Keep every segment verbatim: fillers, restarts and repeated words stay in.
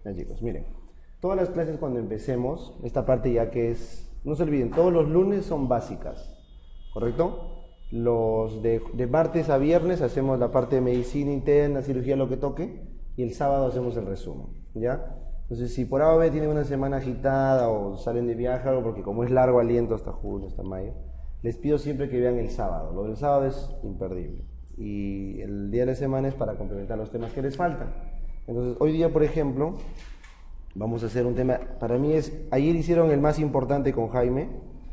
Ya chicos, miren, todas las clases cuando empecemos, esta parte ya que es, no se olviden, todos los lunes son básicas, ¿correcto? Los de, de martes a viernes hacemos la parte de medicina interna, cirugía, lo que toque, y el sábado hacemos el resumen, ¿ya? Entonces, si por A o B tienen una semana agitada o salen de viaje, algo, porque como es largo aliento hasta junio, hasta mayo, les pido siempre que vean el sábado. Lo del sábado es imperdible. Y el día de la semana es para complementar los temas que les faltan. Entonces, hoy día, por ejemplo, vamos a hacer un tema, para mí es, ayer hicieron el más importante con Jaime,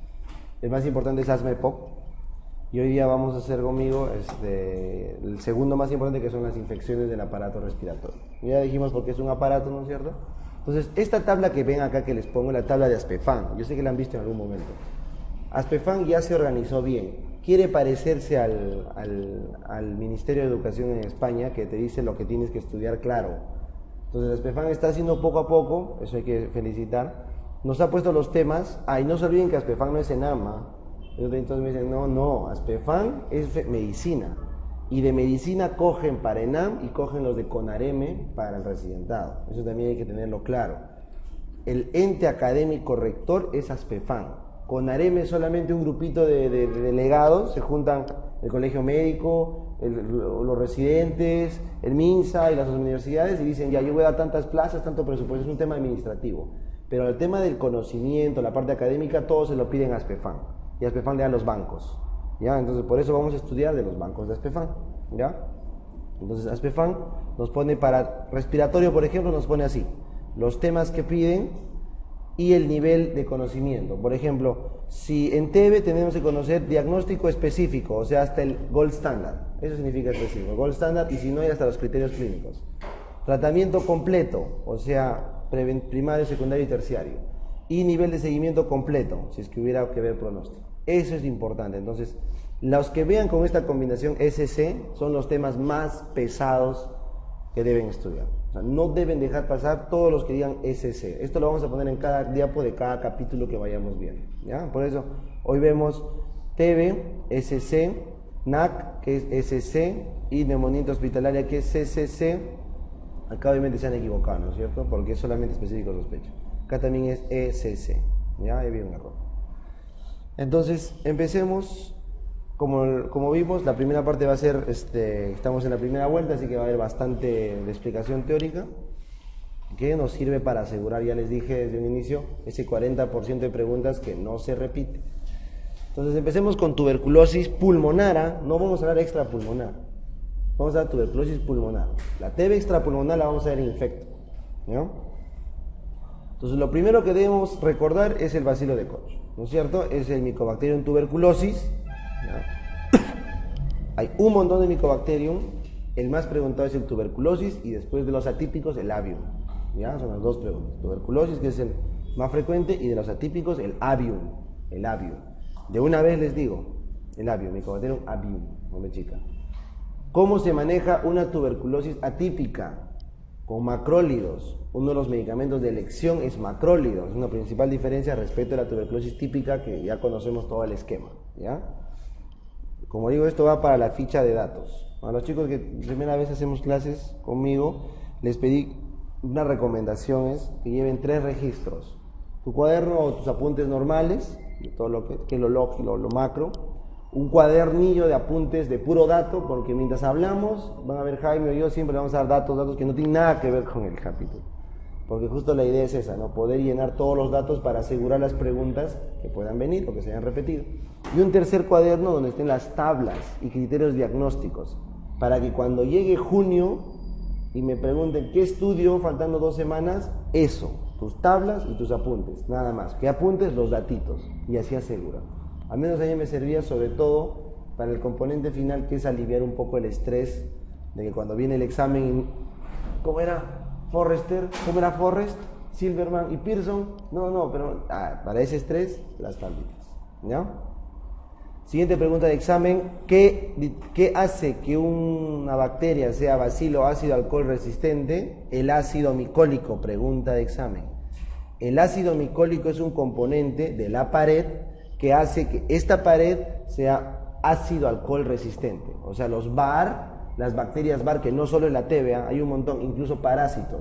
el más importante es asma EPOC, y hoy día vamos a hacer conmigo este, el segundo más importante, que son las infecciones del aparato respiratorio. Ya dijimos porque es un aparato, ¿no es cierto? Entonces, esta tabla que ven acá que les pongo, la tabla de Aspefan, yo sé que la han visto en algún momento. Aspefan ya se organizó bien, quiere parecerse al, al, al Ministerio de Educación en España, que te dice lo que tienes que estudiar claro. Entonces, Aspefan está haciendo poco a poco, eso hay que felicitar, nos ha puesto los temas. Ah, y no se olviden que Aspefan no es ENAM. Entonces me dicen, no, no, Aspefan es medicina, y de medicina cogen para ENAM y cogen los de CONAREME para el residentado. Eso también hay que tenerlo claro. El ente académico rector es Aspefan. CONAREME es solamente un grupito de, de, de delegados, se juntan el colegio médico, el, los residentes, el MINSA y las universidades y dicen, ya, yo voy a dar tantas plazas, tanto presupuesto, es un tema administrativo. Pero el tema del conocimiento, la parte académica, todo se lo piden a Aspefan. Y Aspefan le da los bancos, ¿ya? Entonces, por eso vamos a estudiar de los bancos de Aspefan, ¿ya? Entonces, Aspefan nos pone para respiratorio, por ejemplo, nos pone así, los temas que piden y el nivel de conocimiento. Por ejemplo, si en T B tenemos que conocer diagnóstico específico, o sea, hasta el gold standard, eso significa específico, gold standard, y si no hay hasta los criterios clínicos. Tratamiento completo, o sea, primario, secundario y terciario. Y nivel de seguimiento completo, si es que hubiera que ver pronóstico. Eso es importante. Entonces, los que vean con esta combinación S C son los temas más pesados que deben estudiar. O sea, no deben dejar pasar todos los que digan S C. Esto lo vamos a poner en cada diapo de cada capítulo que vayamos viendo, ¿ya? Por eso, hoy vemos T B, S C, N A C, que es S C, y neumonía hospitalaria, que es C C C. Acá obviamente se han equivocado, ¿no es cierto? Porque es solamente específico sospecho. Acá también es E C C, ¿ya? Ahí viene un error. Entonces, empecemos. Como, como vimos, la primera parte va a ser, este, estamos en la primera vuelta, así que va a haber bastante de explicación teórica, que nos sirve para asegurar, ya les dije desde un inicio, ese cuarenta por ciento de preguntas que no se repite. Entonces, empecemos con tuberculosis pulmonar, no vamos a hablar extrapulmonar, vamos a dar tuberculosis pulmonar. La T B extrapulmonar la vamos a ver en infecto, ¿no? Entonces, lo primero que debemos recordar es el bacilo de Koch, ¿no es cierto? Es el Mycobacterium tuberculosis. ¿Ya? Hay un montón de Mycobacterium, el más preguntado es el tuberculosis y después de los atípicos el avium, ¿ya? Son las dos preguntas, tuberculosis que es el más frecuente y de los atípicos el avium, el avium. De una vez les digo, el avium, Mycobacterium avium, hombre chica. ¿Cómo se maneja una tuberculosis atípica? Con macrólidos. Uno de los medicamentos de elección es macrólido, es una principal diferencia respecto a la tuberculosis típica que ya conocemos todo el esquema, ¿ya? Como digo, esto va para la ficha de datos. A los chicos que primera vez hacemos clases conmigo, les pedí unas recomendaciones que lleven tres registros. Tu cuaderno o tus apuntes normales, de todo lo que, que es lo lógico, lo, lo macro. Un cuadernillo de apuntes de puro dato, porque mientras hablamos, van a ver Jaime o yo, siempre le vamos a dar datos, datos que no tienen nada que ver con el capítulo. Porque justo la idea es esa, ¿no? Poder llenar todos los datos para asegurar las preguntas que puedan venir o que se hayan repetido. Y un tercer cuaderno donde estén las tablas y criterios diagnósticos, para que cuando llegue junio y me pregunten qué estudio, faltando dos semanas, eso, tus tablas y tus apuntes, nada más. Que apuntes los datitos y así asegura. Al menos a mí me servía sobre todo para el componente final, que es aliviar un poco el estrés de que cuando viene el examen, ¿cómo era? Forrester, ¿cómo era Forrest? Silverman y Pearson, no, no, pero ah, para ese estrés, las tablitas, ¿ya? Siguiente pregunta de examen, ¿qué, qué hace que una bacteria sea bacilo ácido alcohol resistente? El ácido micólico, pregunta de examen. El ácido micólico es un componente de la pared que hace que esta pared sea ácido alcohol resistente, o sea, los B A R, las bacterias B A R, que no solo en la T B A, hay un montón, incluso parásitos,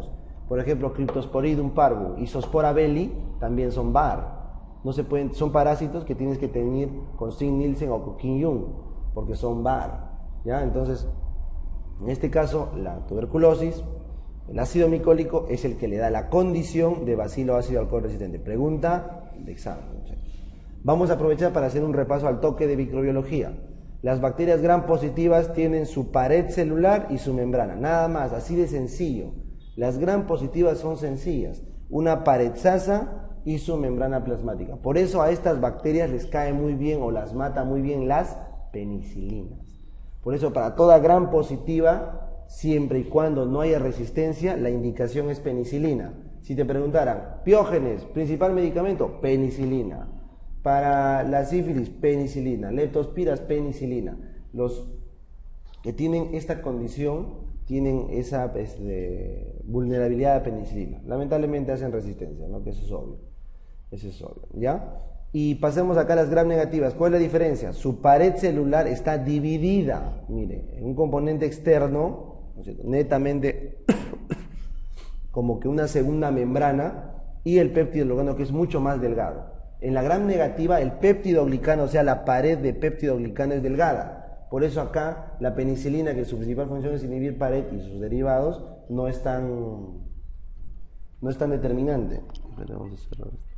Por ejemplo, Cryptosporidum parvum y Zoospora belli también son bar. No se pueden, son parásitos que tienes que tener con Singh-Nielsen o con Kim-Jung, porque son bar. ¿Ya? Entonces, en este caso, la tuberculosis, el ácido micólico es el que le da la condición de bacilo ácido alcohol resistente. Pregunta de examen. Vamos a aprovechar para hacer un repaso al toque de microbiología. Las bacterias gram positivas tienen su pared celular y su membrana, nada más, así de sencillo. Las gram positivas son sencillas, una pared sasa y su membrana plasmática. Por eso a estas bacterias les cae muy bien o las mata muy bien las penicilinas. Por eso para toda gram positiva, siempre y cuando no haya resistencia, la indicación es penicilina. Si te preguntaran, Piógenes, principal medicamento, penicilina. Para la sífilis, penicilina. Leptospiras, penicilina. Los que tienen esta condición tienen esa pues, de vulnerabilidad a penicilina. Lamentablemente hacen resistencia, ¿no? Que eso es obvio. Eso es obvio, ¿ya? Y pasemos acá a las gram negativas. ¿Cuál es la diferencia? Su pared celular está dividida, mire, en un componente externo, ¿no es cierto?, netamente como que una segunda membrana, y el péptido glicano, que es mucho más delgado. En la gram negativa, el péptido glicano, o sea, la pared de péptido glicano es delgada. Por eso acá la penicilina, que su principal función es inhibir pared y sus derivados, no es tan, no es tan determinante. Vamos a cerrar esto.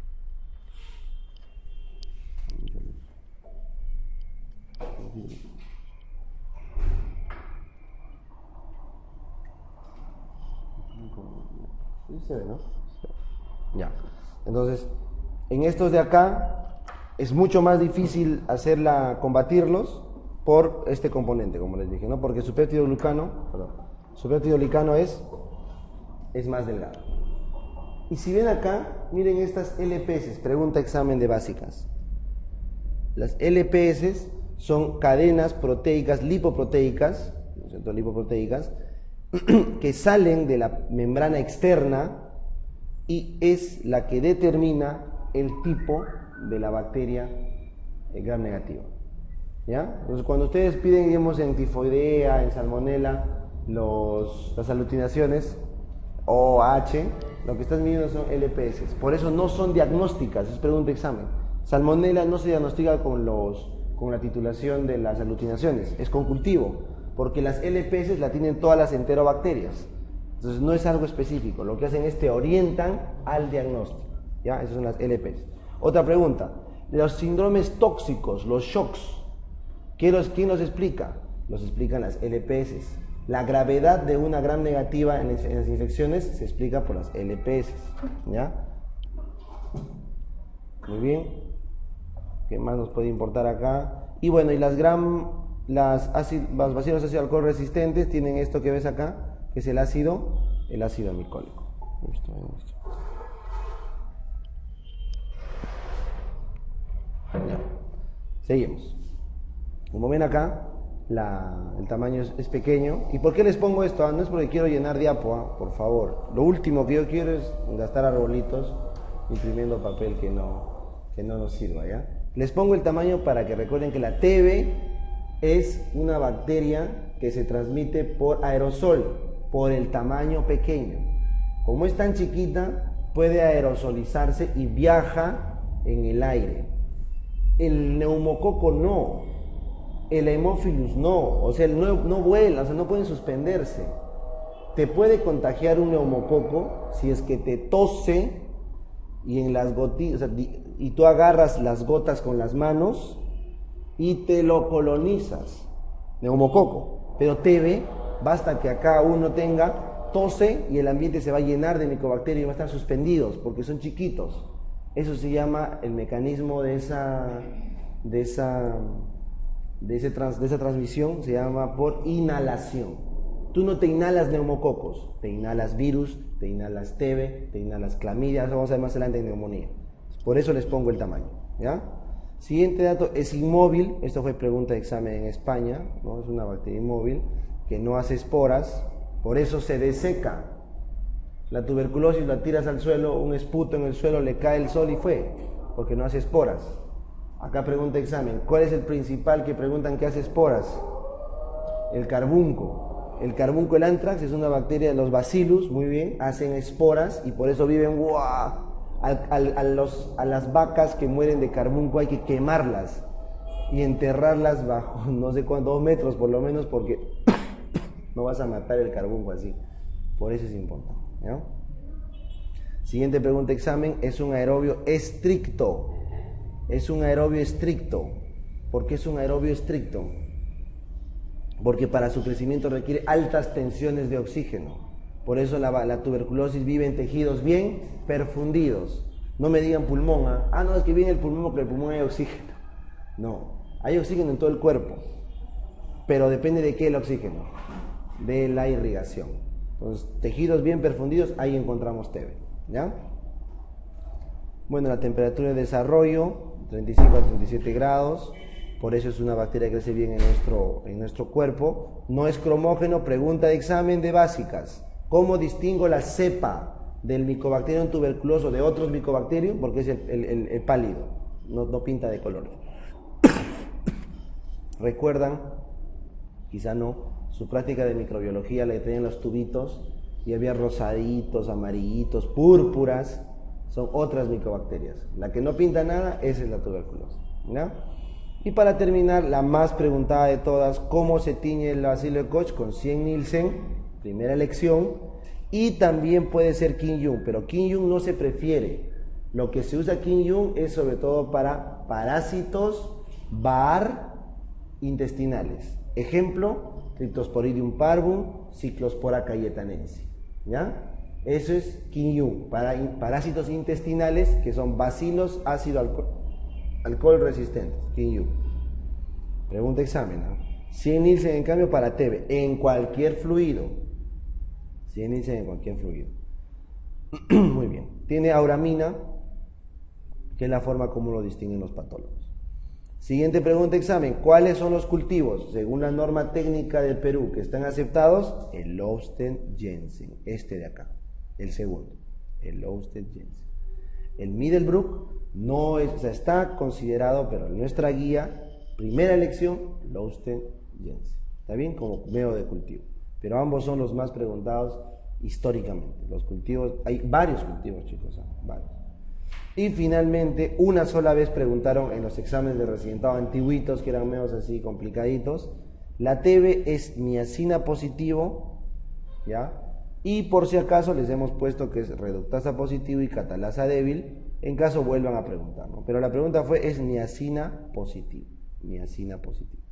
Sí se ve, ¿no? Ya. Entonces, en estos de acá es mucho más difícil hacerla, combatirlos por este componente, como les dije, ¿no? Porque su péptido glicano, perdón, su péptido glicano es, es más delgado. Y si ven acá, miren estas L P S, pregunta examen de básicas. Las L P S son cadenas proteicas, lipoproteicas, ¿no es cierto? Lipoproteicas, que salen de la membrana externa y es la que determina el tipo de la bacteria gram negativa. ¿Ya? Entonces, cuando ustedes piden, digamos, en tifoidea, en salmonela, los, las aglutinaciones O H, lo que están midiendo son L P S. Por eso no son diagnósticas, es pregunta de examen. Salmonela no se diagnostica con, los, con la titulación de las aglutinaciones, es con cultivo, porque las L P S la tienen todas las enterobacterias. Entonces no es algo específico, lo que hacen es te orientan al diagnóstico. ¿Ya? Esas son las L P S. Otra pregunta, los síndromes tóxicos, los shocks, ¿quién los, quién los explica? Los explican las L P S. La gravedad de una gram negativa en las, en las infecciones se explica por las L P S. ¿Ya? Muy bien. ¿Qué más nos puede importar acá? Y bueno, y las gram, las, ácido, las bacilos ácido alcohol resistentes tienen esto que ves acá, que es el ácido, el ácido micólico. Listo, listo. Ya. Seguimos. Como ven acá, la, el tamaño es, es pequeño. ¿Y por qué les pongo esto? Ah, no es porque quiero llenar diapo, ah, por favor. Lo último que yo quiero es gastar arbolitos imprimiendo papel que no, que no nos sirva, ¿ya? Les pongo el tamaño para que recuerden que la T B es una bacteria que se transmite por aerosol, por el tamaño pequeño. Como es tan chiquita, puede aerosolizarse y viaja en el aire. El neumococo no, el Haemophilus no, o sea, no, no vuela, o sea, no pueden suspenderse. Te puede contagiar un neumococo si es que te tose y en las gotitas, o sea, y tú agarras las gotas con las manos y te lo colonizas, neumococo. Pero T B, basta que acá uno tenga, tose y el ambiente se va a llenar de micobacterias y va a estar suspendidos porque son chiquitos. Eso se llama el mecanismo de esa, de esa, de ese trans, de esa transmisión, se llama por inhalación. Tú no te inhalas neumococos, te inhalas virus, te inhalas T B, te inhalas clamidia, eso vamos a ver más adelante en neumonía. Por eso les pongo el tamaño, ¿ya? Siguiente dato, es inmóvil, esto fue pregunta de examen en España, ¿no? Es una bacteria inmóvil que no hace esporas, por eso se deseca. La tuberculosis la tiras al suelo, un esputo en el suelo, le cae el sol y fue, porque no hace esporas. Acá pregunta de examen, ¿cuál es el principal que preguntan que hace esporas? El carbunco. El carbunco, el anthrax, es una bacteria de los bacillus, muy bien, hacen esporas y por eso viven, ¡guau! A, a, a, los, a las vacas que mueren de carbunco hay que quemarlas y enterrarlas bajo no sé cuántos, dos metros por lo menos, porque no vas a matar el carbunco así. Por eso es importante, ¿no? Siguiente pregunta, examen, es un aerobio estricto. Es un aerobio estricto. ¿Por qué es un aerobio estricto? Porque para su crecimiento requiere altas tensiones de oxígeno. Por eso la, la tuberculosis vive en tejidos bien perfundidos. No me digan pulmón, ¿eh? Ah, no, es que viene el pulmón porque el pulmón hay oxígeno. No, hay oxígeno en todo el cuerpo, pero depende de qué el oxígeno, de la irrigación. Entonces, tejidos bien perfundidos, ahí encontramos T B, ¿ya? Bueno, la temperatura de desarrollo, treinta y cinco a treinta y siete grados. Por eso es una bacteria que crece bien en nuestro, en nuestro cuerpo. No es cromógeno, pregunta de examen de básicas. ¿Cómo distingo la cepa del Mycobacterium tuberculoso de otros Mycobacterium? Porque es el, el, el, el pálido, no, no pinta de color. ¿Recuerdan? Quizá no. Su práctica de microbiología le tenían los tubitos y había rosaditos, amarillitos, púrpuras. Son otras micobacterias. La que no pinta nada, esa es la tuberculosis, ¿no? Y para terminar, la más preguntada de todas, ¿cómo se tiñe el bacilo de Koch? Con cien Nielsen, primera elección, y también puede ser Kim-Jung, pero Kim-Jung no se prefiere. Lo que se usa Kim-Jung es sobre todo para parásitos bar intestinales. Ejemplo, Cryptosporidium parvum, Cyclospora cayetanense, ¿ya? Eso es Kim-Jung, para parásitos intestinales que son bacilos ácido alcohol. Alcohol resistente, Kim-Jung. Pregunta examen, ¿no? cien Nielsen en cambio para T B, en cualquier fluido. cien Nielsen en cualquier fluido. Muy bien. Tiene auramina, que es la forma como lo distinguen los patólogos. Siguiente pregunta examen. ¿Cuáles son los cultivos, según la norma técnica del Perú, que están aceptados? El Lowstedt-Jensen, este de acá, el segundo, el Lowstedt-Jensen. El Middlebrook no es, o sea, está considerado, pero en nuestra guía, primera elección, Lowstedt-Jensen. ¿Está bien? Como medio de cultivo. Pero ambos son los más preguntados históricamente. Los cultivos, hay varios cultivos, chicos, ¿eh? Varios. Y finalmente, una sola vez preguntaron en los exámenes de residentado antiguitos, que eran medios así complicaditos, la T B es niacina positivo, ¿ya? Y por si acaso les hemos puesto que es reductasa positivo y catalasa débil, en caso vuelvan a preguntar, ¿no? Pero la pregunta fue, es niacina positivo, niacina positivo.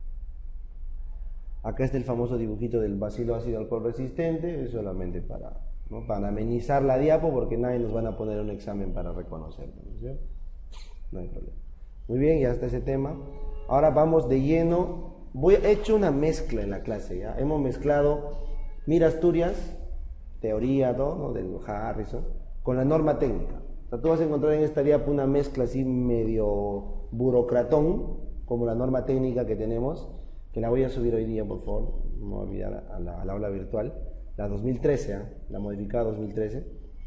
Acá está el famoso dibujito del bacilo ácido alcohol resistente, es solamente para, ¿no? para amenizar la diapo, porque nadie nos van a poner un examen para reconocerlo, ¿no es cierto? No hay problema. Muy bien, ya está ese tema. Ahora vamos de lleno. Voy, he hecho una mezcla en la clase, ¿ya? Hemos mezclado Mira Asturias, teoría, todo, ¿no? Del Harrison, con la norma técnica. O sea, tú vas a encontrar en esta diapo una mezcla así medio burocratón, como la norma técnica que tenemos, que la voy a subir hoy día, por favor, no me voy a olvidar, a la, a la aula virtual, la dos mil trece, ¿eh? La modificada dos mil trece,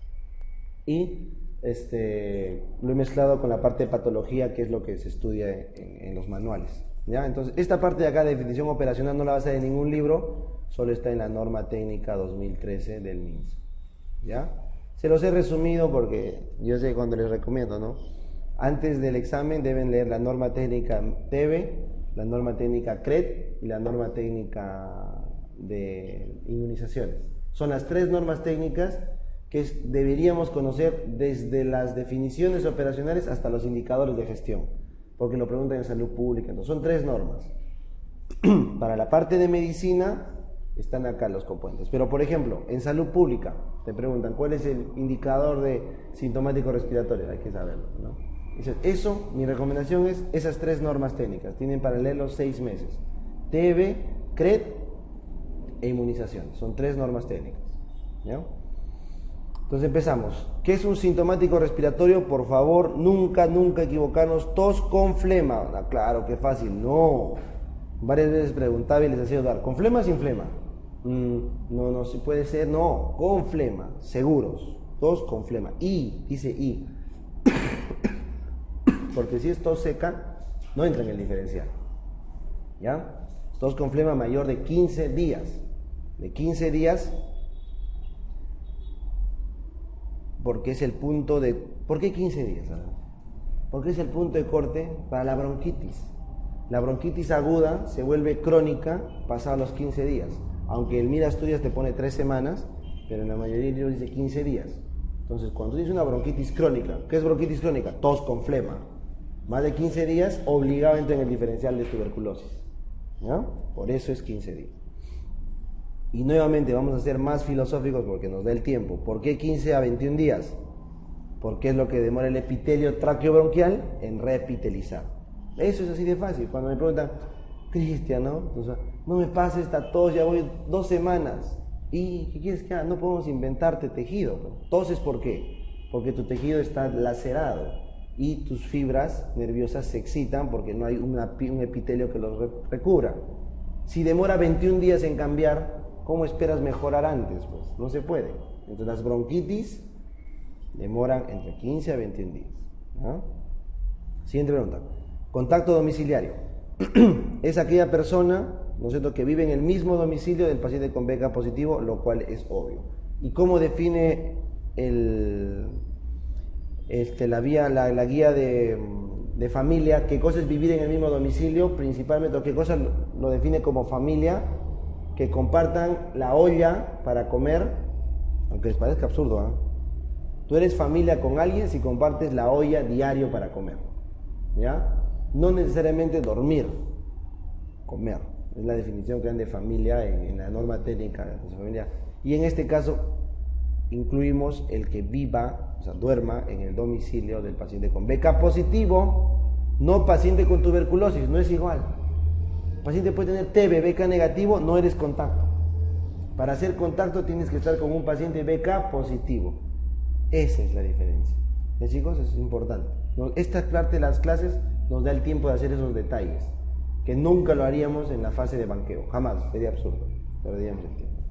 y este, lo he mezclado con la parte de patología, que es lo que se estudia en, en los manuales, ¿ya? Entonces, esta parte de acá de definición operacional no la vas a ver en ningún libro, solo está en la norma técnica dos mil trece del M I N S, ¿ya? Se los he resumido porque yo sé cuando les recomiendo, ¿no? Antes del examen deben leer la norma técnica T B, la norma técnica C R E T y la norma técnica de inmunizaciones. Son las tres normas técnicas que es, deberíamos conocer desde las definiciones operacionales hasta los indicadores de gestión, porque lo preguntan en salud pública. Entonces, son tres normas. Para la parte de medicina están acá los componentes, pero por ejemplo, en salud pública te preguntan ¿cuál es el indicador de sintomático respiratorio? Hay que saberlo, ¿no? Entonces, eso, mi recomendación es esas tres normas técnicas, tienen para leer los seis meses, T B, C R E T e inmunización, son tres normas técnicas, ¿ya? Entonces empezamos. ¿Qué es un sintomático respiratorio? Por favor, nunca, nunca equivocarnos. Tos con flema. Ah, claro, qué fácil. No. Varias veces preguntaba y les hacía dudar. ¿Con flema o sin flema? Mm, no, no, si puede ser. No, con flema. Seguros. Tos con flema. Y, dice y. Porque si es tos seca, no entra en el diferencial. ¿Ya? Tos con flema mayor de quince días. de quince días, porque es el punto de... ¿Por qué quince días? Porque es el punto de corte para la bronquitis. La bronquitis aguda se vuelve crónica pasados los quince días. Aunque el Mira Estudias te pone tres semanas, pero en la mayoría de ellos dice quince días. Entonces, cuando tienes una bronquitis crónica, ¿qué es bronquitis crónica? Tos con flema. Más de quince días, obligado entra en el diferencial de tuberculosis. ¿Ya? Por eso es quince días. Y nuevamente vamos a ser más filosóficos porque nos da el tiempo. ¿Por qué quince a veintiún días? Porque es lo que demora el epitelio traqueobronquial en reepitelizar. Eso es así de fácil. Cuando me preguntan, Cristian, ¿no? Entonces, no me pasa esta tos, ya voy dos semanas. ¿Y qué quieres que haga? No podemos inventarte tejido. Toses, ¿por qué? Porque tu tejido está lacerado y tus fibras nerviosas se excitan porque no hay una, un epitelio que los recubra. Si demora veintiún días en cambiar, ¿cómo esperas mejorar antes? Pues no se puede. Entonces las bronquitis demoran entre quince a veintiún días. ¿No? Siguiente pregunta. Contacto domiciliario. Es aquella persona, ¿no es cierto?, que vive en el mismo domicilio del paciente con B K positivo, lo cual es obvio. ¿Y cómo define el, este, la, vía, la, la guía de, de familia? ¿Qué cosa es vivir en el mismo domicilio? Principalmente, ¿qué cosa lo, lo define como familia? Que compartan la olla para comer, aunque les parezca absurdo, ¿eh? Tú eres familia con alguien si compartes la olla diario para comer, ¿ya? No necesariamente dormir, comer. Es la definición que dan de familia en, en la norma técnica de familia. Y en este caso incluimos el que viva, o sea, duerma en el domicilio del paciente con B K positivo, no paciente con tuberculosis, no es igual. El paciente puede tener T B, B K negativo, no eres contacto. Para hacer contacto tienes que estar con un paciente B K positivo. Esa es la diferencia. ¿Eh, chicos? Eso es importante. Esta parte de las clases nos da el tiempo de hacer esos detalles, que nunca lo haríamos en la fase de banqueo. Jamás, sería absurdo. Perderíamos el tiempo.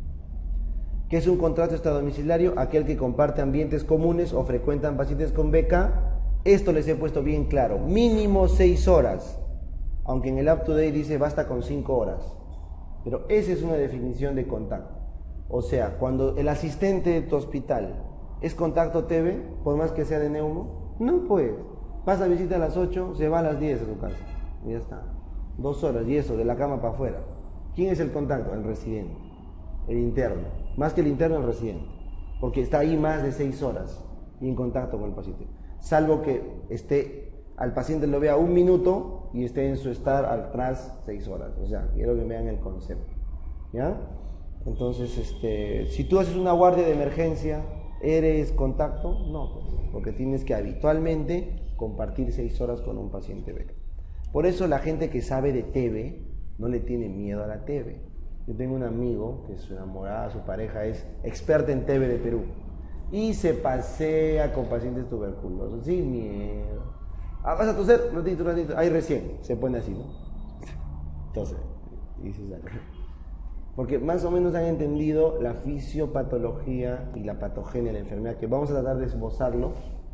¿Qué es un contacto extradomiciliario? Aquel que comparte ambientes comunes o frecuentan pacientes con B K. Esto les he puesto bien claro. Mínimo seis horas. Aunque en el Up to Date dice basta con cinco horas. Pero esa es una definición de contacto. O sea, cuando el asistente de tu hospital es contacto T B, por más que sea de neumo, no pues. Pasa visita a las ocho, se va a las diez a su casa. Y ya está. Dos horas y eso, de la cama para afuera. ¿Quién es el contacto? El residente. El interno. Más que el interno, el residente. Porque está ahí más de seis horas y en contacto con el paciente. Salvo que esté, al paciente lo vea un minuto y esté en su estar atrás seis horas. O sea, quiero que vean el concepto. ¿Ya? Entonces, este, si tú haces una guardia de emergencia, ¿eres contacto? No, pues, porque tienes que habitualmente compartir seis horas con un paciente B K. Por eso la gente que sabe de T B no le tiene miedo a la T B. Yo tengo un amigo que su enamorada, su pareja es experta en T B de Perú y se pasea con pacientes tuberculosos sin miedo. Ah, vas a toser, ratito, ratito, ahí recién se pone así, ¿no? Entonces, y se saca. Porque más o menos han entendido la fisiopatología y la patogenia de la enfermedad, que vamos a tratar de esbozarlo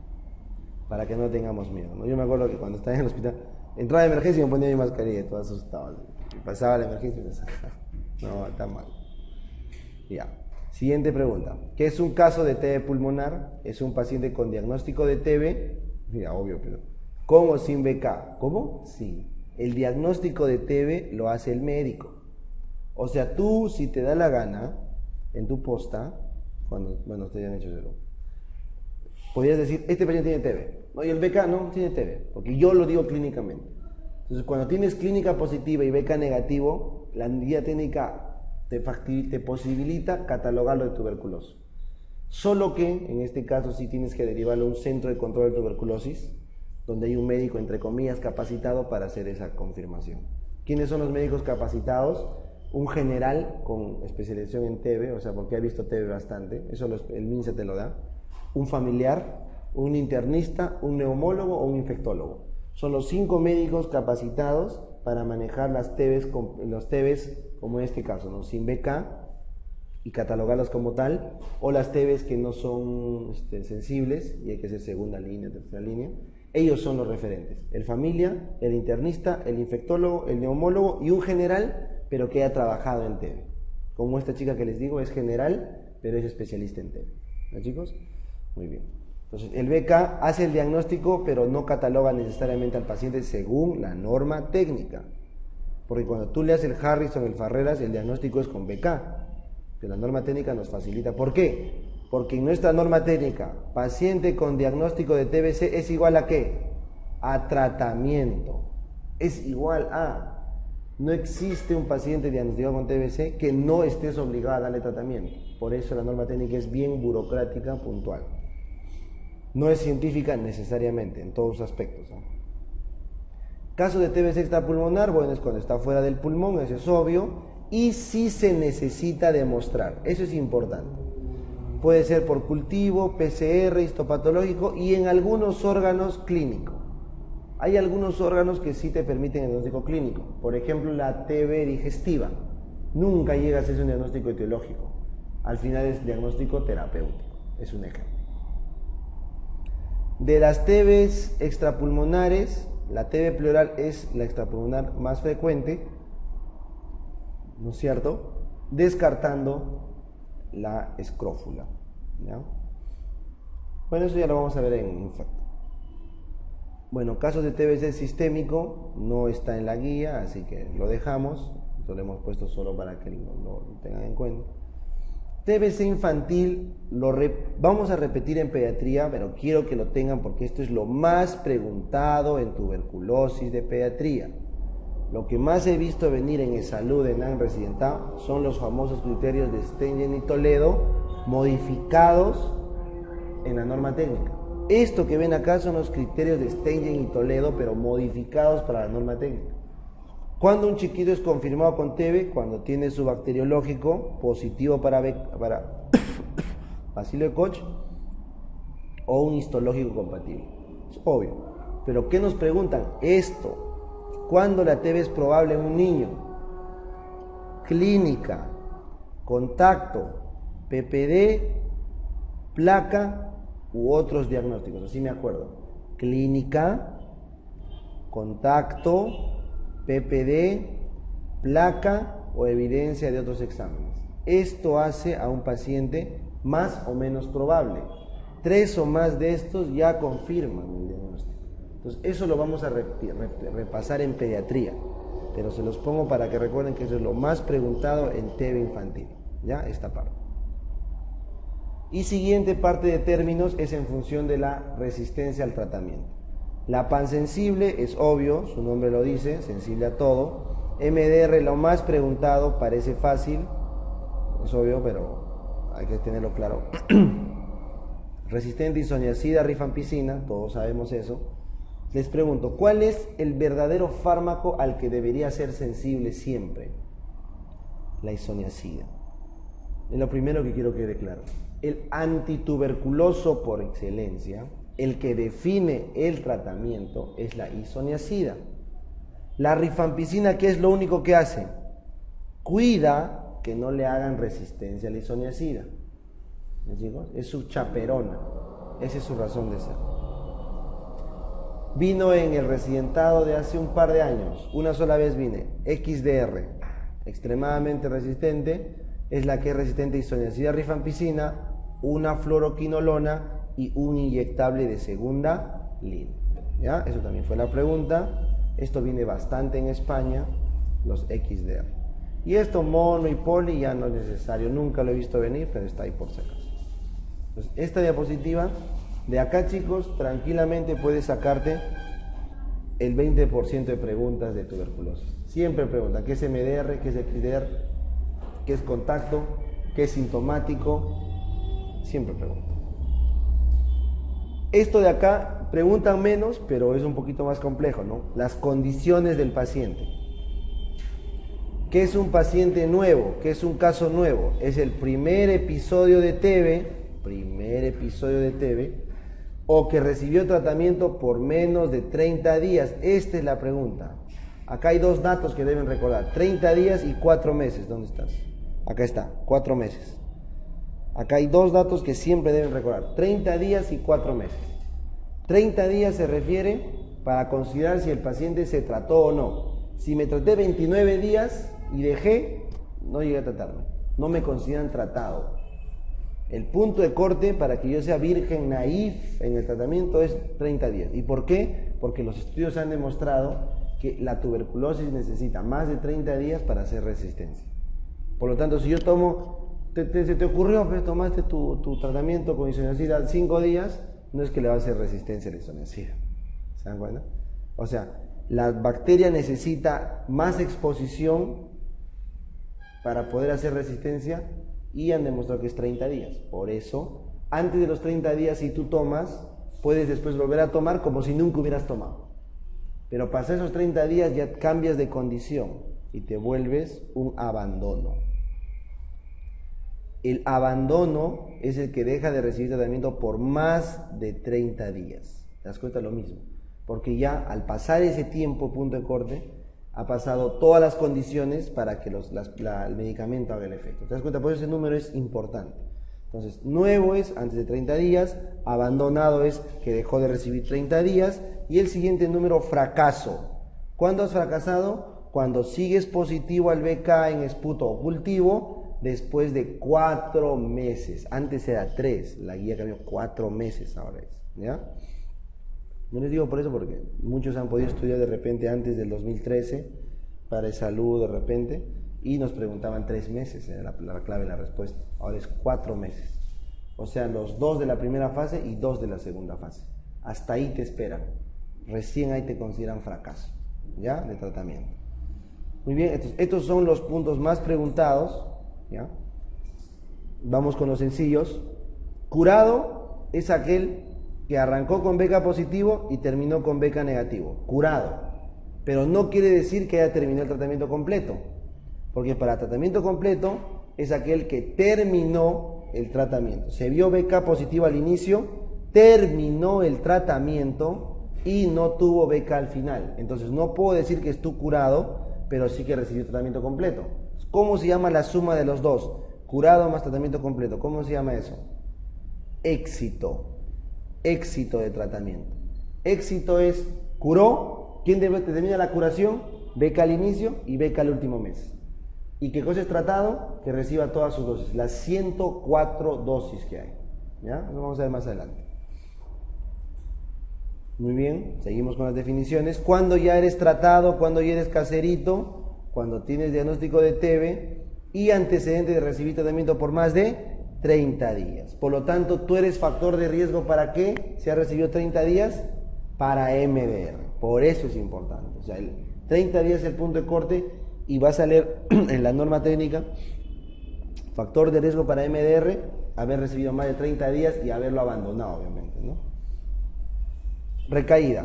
para que no tengamos miedo, ¿no? Yo me acuerdo que cuando estaba en el hospital, entraba de emergencia y me ponía mi mascarilla, todo asustado. Y pasaba la emergencia y pensaba, no, está mal. Ya. Siguiente pregunta. ¿Qué es un caso de T B pulmonar? Es un paciente con diagnóstico de T B, mira, obvio, pero con o sin B K. ¿Cómo? Sí. El diagnóstico de T B lo hace el médico. O sea, tú, si te da la gana, en tu posta, cuando, bueno, ustedes ya han hecho eso, podrías decir, este paciente tiene T B. No, y el B K no tiene T B, porque yo lo digo clínicamente. Entonces, cuando tienes clínica positiva y B K negativo, la guía técnica te, te posibilita catalogarlo de tuberculosis. Solo que, en este caso, sí tienes que derivarlo a un centro de control de tuberculosis, donde hay un médico, entre comillas, capacitado para hacer esa confirmación. ¿Quiénes son los médicos capacitados? Un general con especialización en T B, o sea, porque ha visto T B bastante, eso los, el MINSA te lo da. Un familiar, un internista, un neumólogo o un infectólogo. Son los cinco médicos capacitados para manejar las T Bs, los T Bs como en este caso, ¿no? Sin B K y catalogarlas como tal, o las T Bs que no son este, sensibles y hay que hacer segunda línea, tercera línea. Ellos son los referentes, el familia, el internista, el infectólogo, el neumólogo y un general, pero que haya trabajado en T B. Como esta chica que les digo es general, pero es especialista en T B. ¿No, chicos? Muy bien. Entonces, el B K hace el diagnóstico, pero no cataloga necesariamente al paciente según la norma técnica. Porque cuando tú leas el Harrison, el Farreras, el diagnóstico es con B K. Que la norma técnica nos facilita. ¿Por qué? Porque en nuestra norma técnica, paciente con diagnóstico de T B C es igual a ¿qué? A tratamiento. Es igual a... No existe un paciente diagnosticado con T B C que no estés obligado a darle tratamiento. Por eso la norma técnica es bien burocrática, puntual. No es científica necesariamente, en todos los aspectos, ¿no? Caso de T B C extrapulmonar, bueno, es cuando está fuera del pulmón, eso es obvio, y sí se necesita demostrar, eso es importante. Puede ser por cultivo, P C R, histopatológico y en algunos órganos clínicos. Hay algunos órganos que sí te permiten el diagnóstico clínico, por ejemplo la T B digestiva. Nunca llega a ser un diagnóstico etiológico, al final es diagnóstico terapéutico, es un ejemplo. De las T Bs extrapulmonares, la T B pleural es la extrapulmonar más frecuente, ¿no es cierto? Descartando la escrófula, ¿ya? Bueno, eso ya lo vamos a ver en infarto. Bueno, casos de T B C sistémico no está en la guía, así que lo dejamos. Esto lo hemos puesto solo para que lo, lo tengan en cuenta. T B C infantil, lo re, vamos a repetir en pediatría, pero quiero que lo tengan porque esto es lo más preguntado en tuberculosis de pediatría. Lo que más he visto venir en eSalud, en AN Residentado, son los famosos criterios de Stengen y Toledo modificados en la norma técnica. Esto que ven acá son los criterios de Stengen y Toledo, pero modificados para la norma técnica. Cuando un chiquito es confirmado con T B, cuando tiene su bacteriológico positivo para, para bacilo de Koch o un histológico compatible. Es obvio. Pero ¿qué nos preguntan? Esto, ¿cuándo la T B es probable en un niño? Clínica, contacto, P P D, placa u otros diagnósticos. Así me acuerdo. Clínica, contacto, P P D, placa o evidencia de otros exámenes. Esto hace a un paciente más o menos probable. Tres o más de estos ya confirman el diagnóstico. Entonces, eso lo vamos a repasar en pediatría, pero se los pongo para que recuerden que eso es lo más preguntado en T B infantil, ¿ya? Esta parte. Y siguiente parte de términos es en función de la resistencia al tratamiento. La pansensible es obvio, su nombre lo dice, sensible a todo. M D R, lo más preguntado, parece fácil, es obvio, pero hay que tenerlo claro. Resistente isoniazida, rifampicina, todos sabemos eso. Les pregunto, ¿cuál es el verdadero fármaco al que debería ser sensible siempre? La isoniazida. Es lo primero que quiero que quede claro. El antituberculoso por excelencia, el que define el tratamiento, es la isoniazida. La rifampicina, ¿qué es lo único que hace? Cuida que no le hagan resistencia a la isoniazida. ¿Me digo? Es su chaperona. Esa es su razón de ser. Vino en el residentado de hace un par de años. Una sola vez vine. X D R. Extremadamente resistente. Es la que es resistente a isoniazida, rifampicina, una fluoroquinolona y un inyectable de segunda línea. ¿Ya? Eso también fue la pregunta. Esto viene bastante en España, los X D R. Y esto mono y poli ya no es necesario. Nunca lo he visto venir, pero está ahí por si acaso. Entonces, esta diapositiva, de acá, chicos, tranquilamente puedes sacarte el veinte por ciento de preguntas de tuberculosis. Siempre preguntan, ¿qué es M D R? ¿Qué es X D R? ¿Qué es contacto? ¿Qué es sintomático? Siempre preguntan. Esto de acá preguntan menos, pero es un poquito más complejo, ¿no? Las condiciones del paciente. ¿Qué es un paciente nuevo? ¿Qué es un caso nuevo? Es el primer episodio de T B, primer episodio de T B, o que recibió tratamiento por menos de treinta días. Esta es la pregunta. Acá hay dos datos que deben recordar, treinta días y cuatro meses. ¿Dónde estás? Acá está, cuatro meses. Acá hay dos datos que siempre deben recordar, treinta días y cuatro meses. treinta días se refiere para considerar si el paciente se trató o no. Si me traté veintinueve días y dejé, no llegué a tratarme. no me consideran tratado. El punto de corte para que yo sea virgen naif en el tratamiento es treinta días. ¿Y por qué? Porque los estudios han demostrado que la tuberculosis necesita más de treinta días para hacer resistencia. Por lo tanto, si yo tomo, te, te, se te ocurrió, pues, tomaste tu, tu tratamiento con isoniazida cinco días, no es que le va a hacer resistencia a la isoniazida. ¿Se dan cuenta? O sea, la bacteria necesita más exposición para poder hacer resistencia y han demostrado que es treinta días. Por eso, antes de los treinta días, si tú tomas, puedes después volver a tomar como si nunca hubieras tomado. Pero pasar esos treinta días ya cambias de condición y te vuelves un abandono. El abandono es el que deja de recibir tratamiento por más de treinta días. ¿Te das cuenta? Lo mismo. Porque ya al pasar ese tiempo, punto de corte, ha pasado todas las condiciones para que los, las, la, el medicamento haga el efecto. ¿Te das cuenta? Por eso ese número es importante. Entonces, nuevo es antes de treinta días, abandonado es que dejó de recibir treinta días, y el siguiente número, fracaso. ¿Cuándo has fracasado? Cuando sigues positivo al B K en esputo o cultivo después de cuatro meses. Antes era tres, la guía cambió cuatro meses ahora es, ¿ya? No les digo por eso porque muchos han podido estudiar de repente antes del dos mil trece para salud de repente y nos preguntaban tres meses, era la, la clave de la respuesta. Ahora es cuatro meses. O sea, los dos de la primera fase y dos de la segunda fase. Hasta ahí te esperan. Recién ahí te consideran fracaso, ¿ya? De tratamiento. Muy bien, estos, estos son los puntos más preguntados, ¿ya? Vamos con los sencillos. Curado es aquel que arrancó con B K positivo y terminó con B K negativo, curado, pero no quiere decir que haya terminado el tratamiento completo, porque para tratamiento completo es aquel que terminó el tratamiento, se vio B K positivo al inicio, terminó el tratamiento y no tuvo B K al final. Entonces no puedo decir que estuvo curado, pero sí que recibió tratamiento completo. ¿Cómo se llama la suma de los dos? Curado más tratamiento completo. ¿Cómo se llama eso? Éxito. Éxito de tratamiento. Éxito es, curó. ¿Quién determina la curación? B K al inicio y B K al último mes. ¿Y qué cosa es tratado? Que reciba todas sus dosis, las ciento cuatro dosis que hay. ¿Ya? Lo vamos a ver más adelante. Muy bien, seguimos con las definiciones. Cuando ya eres tratado, cuando ya eres caserito, cuando tienes diagnóstico de T B y antecedente de recibir tratamiento por más de treinta días. Por lo tanto, tú eres factor de riesgo para qué? Si has recibido treinta días, para M D R. Por eso es importante. O sea, el treinta días es el punto de corte y vas a leer en la norma técnica, factor de riesgo para M D R, haber recibido más de treinta días y haberlo abandonado, obviamente, ¿no? Recaída.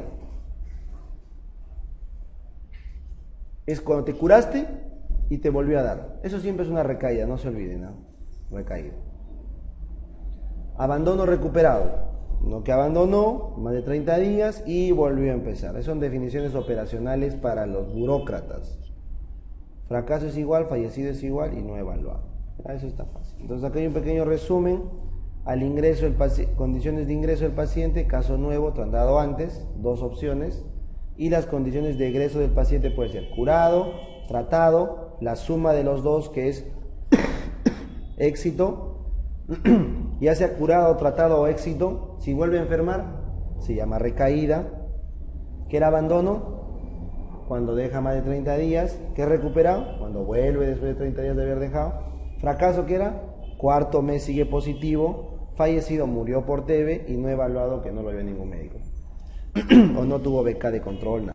Es cuando te curaste y te volvió a dar. Eso siempre es una recaída, no se olviden, ¿no? Recaída. Abandono recuperado. No que abandonó más de treinta días y volvió a empezar. Esas son definiciones operacionales para los burócratas. Fracaso es igual, fallecido es igual y no evaluado. Eso está fácil. Entonces acá hay un pequeño resumen. Al ingreso, el condiciones de ingreso del paciente, caso nuevo, tratado antes, dos opciones. Y las condiciones de egreso del paciente puede ser curado, tratado, la suma de los dos que es éxito. Ya sea curado, tratado o éxito, si vuelve a enfermar, se llama recaída. ¿Qué era abandono? Cuando deja más de treinta días. ¿Qué es recuperado? Cuando vuelve después de treinta días de haber dejado. Fracaso, ¿qué era? Cuarto mes sigue positivo. Fallecido, murió por T B y no evaluado, que no lo vio ningún médico. O no tuvo B K de control, nada.